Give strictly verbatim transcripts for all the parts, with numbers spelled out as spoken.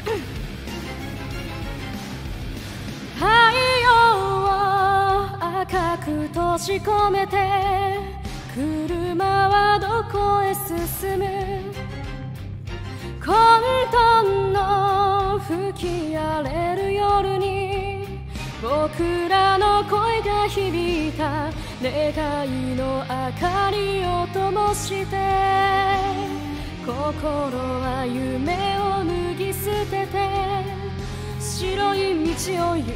太陽を赤く閉じ込めて車はどこへ進む。混沌の吹き荒れる夜に僕らの声が響いた。願いの明かりを灯して心は夢を脱ぎ捨てて白い道を行く。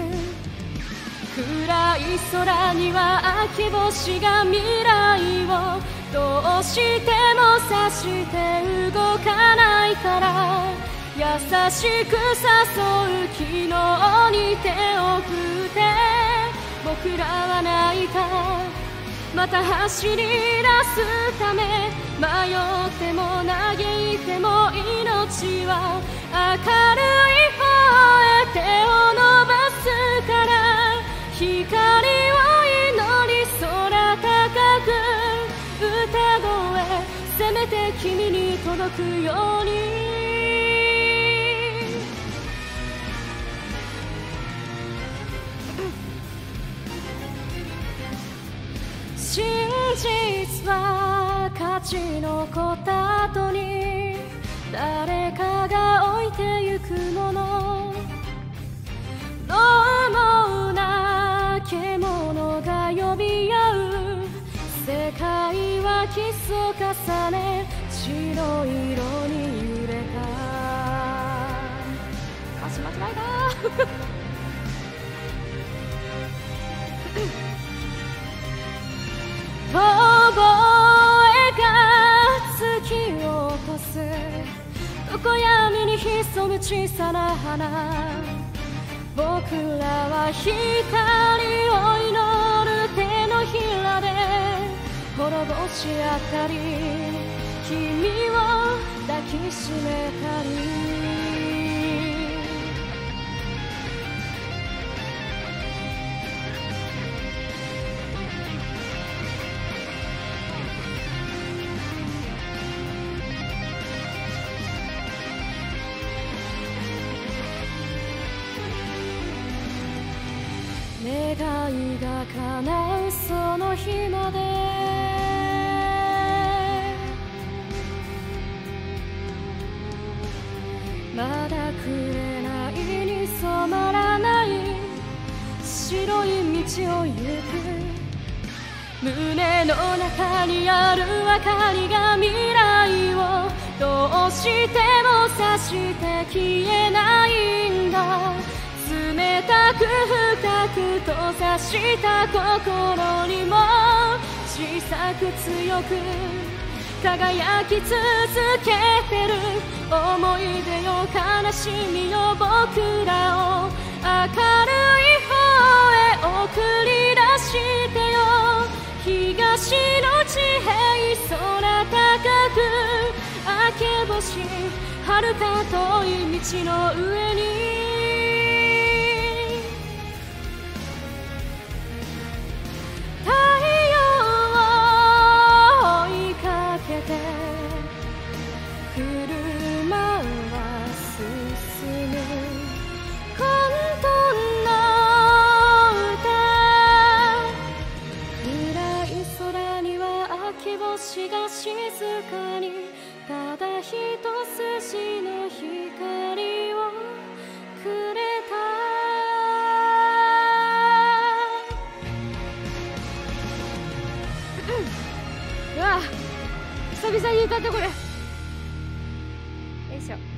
暗い空には秋星が未来をどうしても察して動かないから、優しく誘う昨日に手を振って僕らは泣いた。また走り出すため迷っても嘆いても命は明るい方へ手を伸ばすから、光を祈り空高く歌声せめて君に届くように。真実は勝ち残った後に誰かが置いてゆくもの。どうもな獣が呼び合う世界はキスを重ね白色に揺れた。歌詞間違えた覚えが突き落とす常闇に潜む小さな花。僕らは光を祈る手のひらで滅ぼし合ったり君を抱きしめたり。願いが叶うその日までまだ紅に染まらない白い道を行く。胸の中にある明かりが未来をどうしても察して消えないんだ。冷たく深く閉ざした心にも小さく強く輝き続けてる思い出よ悲しみよ僕らを明るい方へ送り出してよ。東の地平空高く明け星遥か遠い道の上に星が静かにただ一筋の光をくれた。うわ久々に歌ったこれ。よいしょ。